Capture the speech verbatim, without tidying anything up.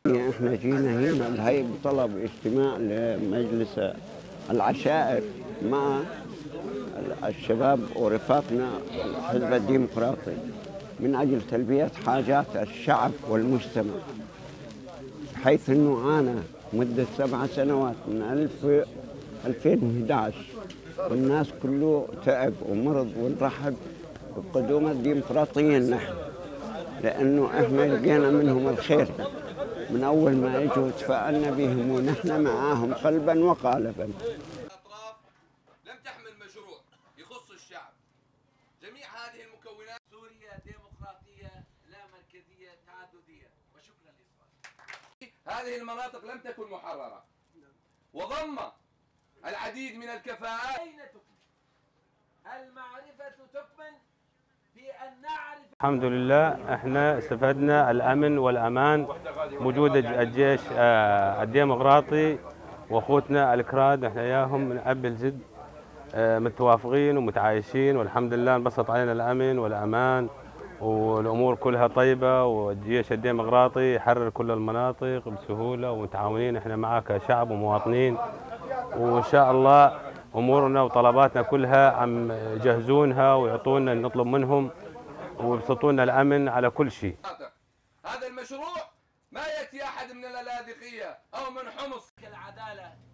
احنا جينا هنا بهي بطلب اجتماع لمجلس العشائر مع الشباب ورفاقنا الحزب الديمقراطي من أجل تلبية حاجات الشعب والمجتمع، حيث أنه عانى مدة سبع سنوات من ألفين وأحد عشر والناس كله تعب ومرض، ونرحب بقدوم الديمقراطيين نحن، لأنه إحنا لقينا منهم الخير من أول ما إجوا تفاعلنا بهم ونحن معاهم قلبا وقالبا. الأطراف لم تحمل مشروع يخص الشعب. جميع هذه المكونات سوريا ديمقراطية لا مركزية تعددية. وشكرا للسؤال. هذه المناطق لم تكن محررة وضم العديد من الكفاءات. أين تكمن؟ المعرفة تكمن في أن نعرف. الحمد لله احنا استفدنا الامن والامان، وجود الجيش الديمقراطي واخوتنا الكراد احنا اياهم من اب الجد متوافقين ومتعايشين، والحمد لله انبسط علينا الامن والامان والامور كلها طيبه، والجيش الديمقراطي يحرر كل المناطق بسهوله، ومتعاونين احنا معاه كشعب ومواطنين، وان شاء الله امورنا وطلباتنا كلها عم يجهزونها ويعطونا نطلب منهم ويبسطونا الامن على كل شيء. هذا المشروع ما ياتي احد من اللاذقيه او من حمص. العداله